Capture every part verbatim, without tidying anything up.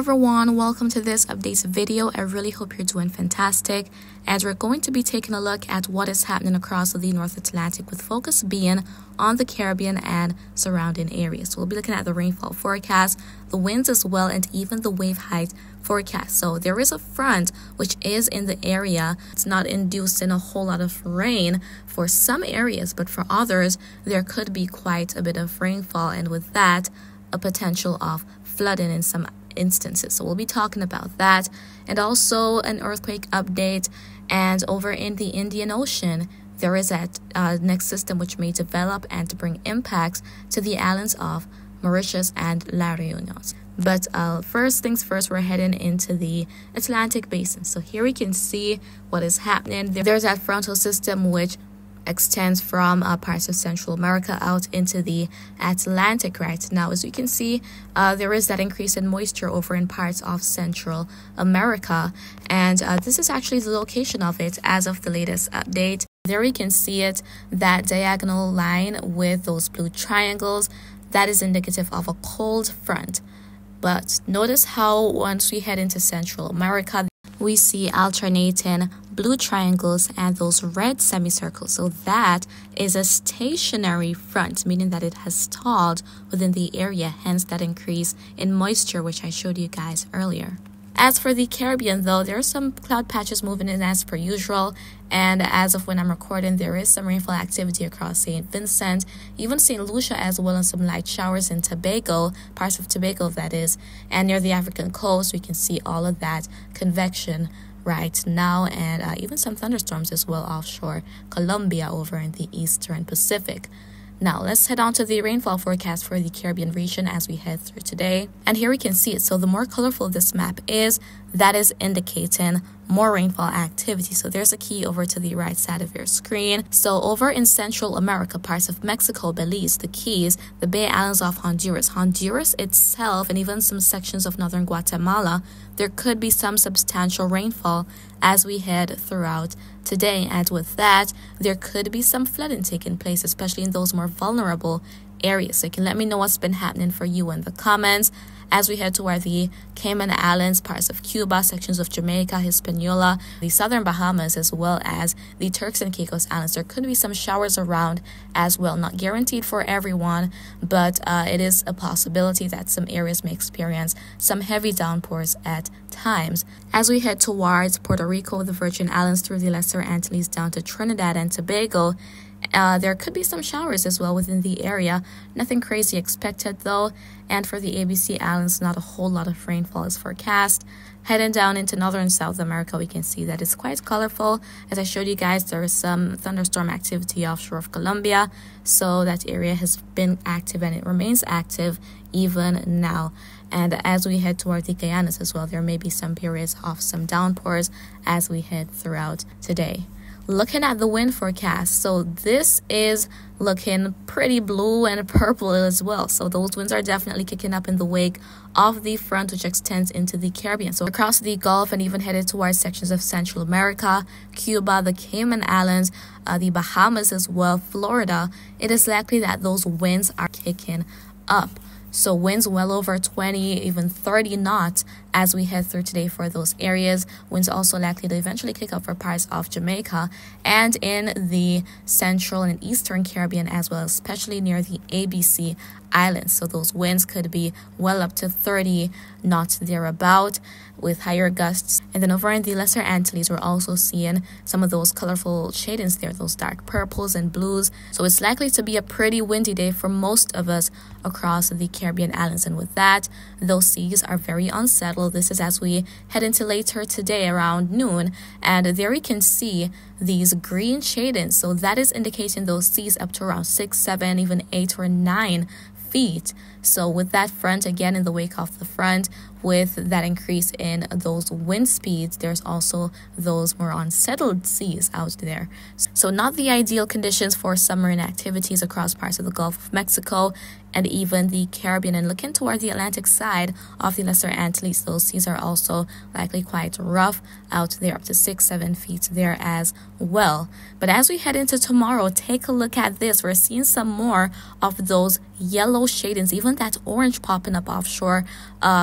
everyone, welcome to this updates video. I really hope you're doing fantastic, as we're going to be taking a look at what is happening across the North Atlantic, with focus being on the Caribbean and surrounding areas. So we'll be looking at the rainfall forecast, the winds as well, and even the wave height forecast. So there is a front which is in the area. It's not inducing a whole lot of rain for some areas, but for others there could be quite a bit of rainfall, and with that a potential of flooding in some instances. So we'll be talking about that, and also an earthquake update. And over in the Indian Ocean, there is that uh, next system which may develop and to bring impacts to the islands of Mauritius and La Réunion. But uh, first things first, we're heading into the Atlantic basin. So here we can see what is happening. There's that frontal system which extends from uh, parts of Central America out into the Atlantic right now. As you can see, uh, there is that increase in moisture over in parts of Central America, and uh, this is actually the location of it as of the latest update. There we can see it, that diagonal line with those blue triangles. That is indicative of a cold front. But notice how once we head into Central America, we see alternating blue triangles and those red semicircles. So that is a stationary front, meaning that it has stalled within the area, hence that increase in moisture which I showed you guys earlier. As for the Caribbean, though, there are some cloud patches moving in as per usual, and as of when I'm recording, there is some rainfall activity across Saint Vincent, even Saint Lucia as well, and some light showers in Tobago, parts of Tobago that is, and near the African coast. We can see all of that convection right now, and uh, even some thunderstorms as well offshore Colombia over in the eastern Pacific. Now let's head on to the rainfall forecast for the Caribbean region as we head through today. And here we can see it. So the more colorful this map is, that is indicating more rainfall activity. So there's a key over to the right side of your screen. So over in Central America, parts of Mexico, Belize, the Keys, the Bay Islands of Honduras, Honduras itself, and even some sections of northern Guatemala, there could be some substantial rainfall as we head throughout today. And with that, there could be some flooding taking place, especially in those more vulnerable areas. So you can let me know what's been happening for you in the comments as we head toward the Cayman Islands, parts of Cuba, sections of Jamaica, Hispaniola, the southern Bahamas, as well as the Turks and Caicos Islands. There could be some showers around as well. Not guaranteed for everyone, but uh, it is a possibility that some areas may experience some heavy downpours at times. As we head towards Puerto Rico, the Virgin Islands, through the Lesser Antilles down to Trinidad and Tobago, Uh, there could be some showers as well within the area. Nothing crazy expected though. And for the A B C Islands, not a whole lot of rainfall is forecast. Heading down into northern South America, we can see that it's quite colorful. As I showed you guys, there is some thunderstorm activity offshore of Colombia. So that area has been active and it remains active even now. And as we head toward the Guyanas as well, there may be some periods of some downpours as we head throughout today. Looking at the wind forecast, so this is looking pretty blue and purple as well. So those winds are definitely kicking up in the wake of the front which extends into the Caribbean. So across the Gulf and even headed towards sections of Central America, Cuba, the Cayman Islands, uh, the Bahamas as well, Florida, it is likely that those winds are kicking up. So winds well over twenty, even thirty knots as we head through today for those areas. Winds also likely to eventually kick up for parts of Jamaica and in the central and eastern Caribbean as well, especially near the A B C Islands. So those winds could be well up to thirty knots thereabout, with higher gusts. And then over in the Lesser Antilles, we're also seeing some of those colorful shadings there, those dark purples and blues. So it's likely to be a pretty windy day for most of us across the Caribbean islands. And with that, those seas are very unsettled. This is as we head into later today around noon, and there we can see these green shadings. So that is indicating those seas up to around six, seven, even eight or nine feet. So with that front, again in the wake of the front, with that increase in those wind speeds, there's also those more unsettled seas out there. So not the ideal conditions for submarine activities across parts of the Gulf of Mexico and even the Caribbean. And looking toward the Atlantic side of the Lesser Antilles, those seas are also likely quite rough out there, up to six, seven feet there as well. But as we head into tomorrow, take a look at this. We're seeing some more of those yellow shadings, even that orange popping up offshore uh, Colombia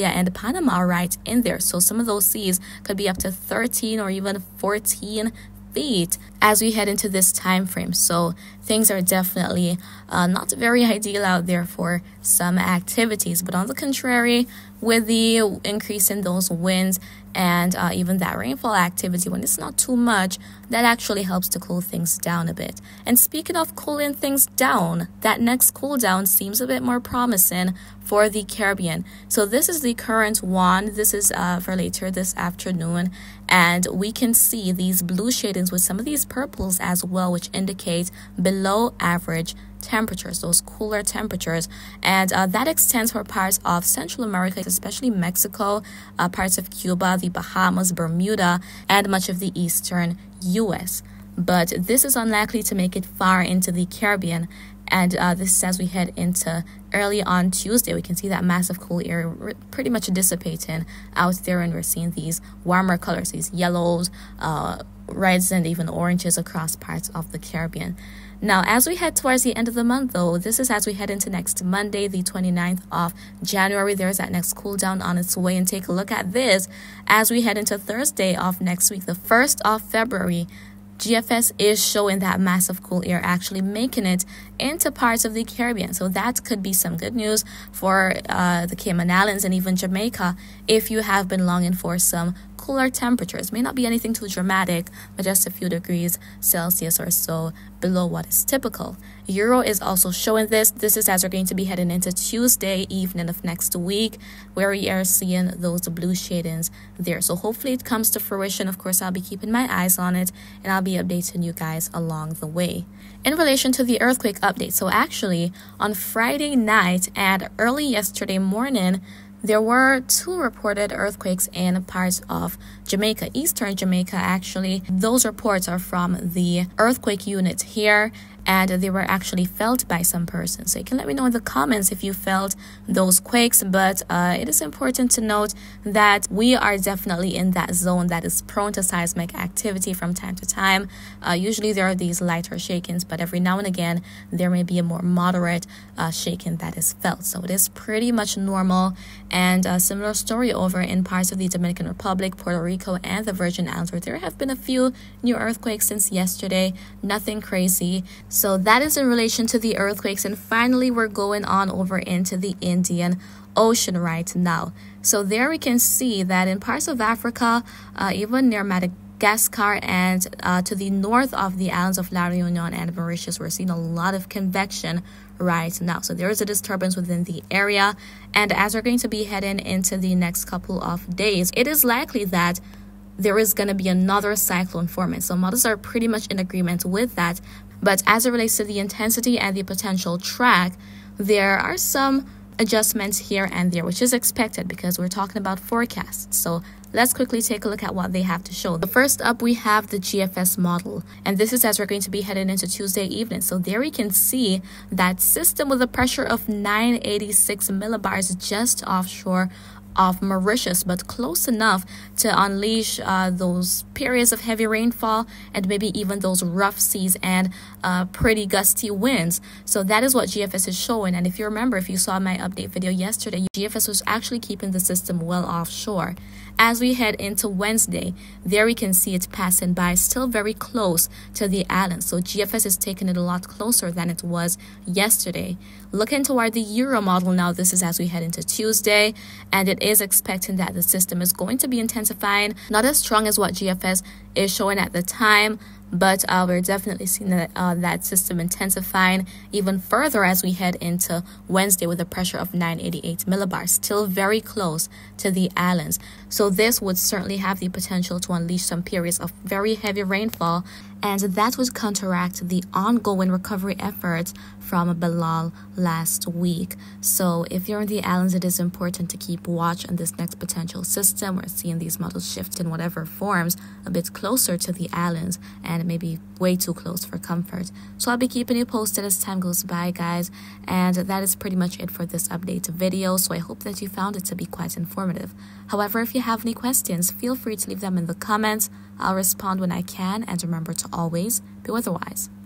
Australia and Panama right in there. So some of those seas could be up to thirteen or even fourteen feet as we head into this time frame. So things are definitely uh, not very ideal out there for some activities. But on the contrary, with the increase in those winds and uh, even that rainfall activity, when it's not too much, that actually helps to cool things down a bit. And speaking of cooling things down, that next cool down seems a bit more promising for the Caribbean. So this is the current one. This is uh, for later this afternoon, and we can see these blue shadings with some of these purples as well, which indicate below average temperatures, those cooler temperatures. And uh, that extends for parts of Central America, especially Mexico, uh, parts of Cuba, the Bahamas, Bermuda, and much of the eastern U S. But this is unlikely to make it far into the Caribbean. And uh, this is as we head into early on Tuesday. We can see that massive cool air pretty much dissipating out there, and we're seeing these warmer colors, these yellows, uh, reds, and even oranges across parts of the Caribbean. Now, as we head towards the end of the month, though, this is as we head into next Monday, the twenty-ninth of January. There's that next cool down on its way. And take a look at this as we head into Thursday of next week, the first of February. G F S is showing that massive cool air actually making it into parts of the Caribbean. So that could be some good news for uh, the Cayman Islands and even Jamaica if you have been longing for some cooler temperatures. May not be anything too dramatic, but just a few degrees Celsius or so below what is typical. Euro is also showing this. This is as we're going to be heading into Tuesday evening of next week, where we are seeing those blue shadings there. So hopefully it comes to fruition. Of course, I'll be keeping my eyes on it, and I'll be updating you guys along the way. In relation to the earthquake update, so actually on Friday night and early yesterday morning, there were two reported earthquakes in parts of Jamaica, eastern Jamaica actually. Those reports are from the earthquake unit here, and they were actually felt by some persons. So you can let me know in the comments if you felt those quakes, but uh, it is important to note that we are definitely in that zone that is prone to seismic activity from time to time. Uh, usually there are these lighter shakings, but every now and again there may be a more moderate uh, shaking that is felt. So it is pretty much normal. And a similar story over in parts of the Dominican Republic, Puerto Rico, and the Virgin Islands, where there have been a few new earthquakes since yesterday. Nothing crazy. So that is in relation to the earthquakes. And finally, we're going on over into the Indian Ocean right now. So there we can see that in parts of Africa, uh, even near Madagascar and uh, to the north of the islands of La Réunion and Mauritius, we're seeing a lot of convection right now. So there is a disturbance within the area, and as we're going to be heading into the next couple of days, it is likely that there is going to be another cyclone forming. So models are pretty much in agreement with that, but as it relates to the intensity and the potential track, there are some adjustments here and there, which is expected because we're talking about forecasts. So let's quickly take a look at what they have to show. The first up, we have the G F S model, and this is as we're going to be heading into Tuesday evening. So there we can see that system with a pressure of nine eighty-six millibars just offshore of Mauritius, but close enough to unleash uh, those periods of heavy rainfall and maybe even those rough seas and uh, pretty gusty winds. So that is what G F S is showing. And if you remember, if you saw my update video yesterday, G F S was actually keeping the system well offshore. As we head into Wednesday, there we can see it passing by, still very close to the island. So G F S is taking it a lot closer than it was yesterday. Looking toward the Euro model now, this is as we head into Tuesday, and it is expecting that the system is going to be intensifying, not as strong as what G F S is showing at the time, but uh, we're definitely seeing that, uh, that system intensifying even further as we head into Wednesday with a pressure of nine eighty-eight millibars, still very close to the islands. So this would certainly have the potential to unleash some periods of very heavy rainfall, and that would counteract the ongoing recovery efforts from Bilal last week. So if you're in the islands, it is important to keep watch on this next potential system. We're seeing these models shift in whatever forms a bit closer to the islands, and maybe way too close for comfort. So I'll be keeping you posted as time goes by, guys, and that is pretty much it for this update video. So I hope that you found it to be quite informative. However, if you have any questions, feel free to leave them in the comments. I'll respond when I can, and remember to always be weatherwise.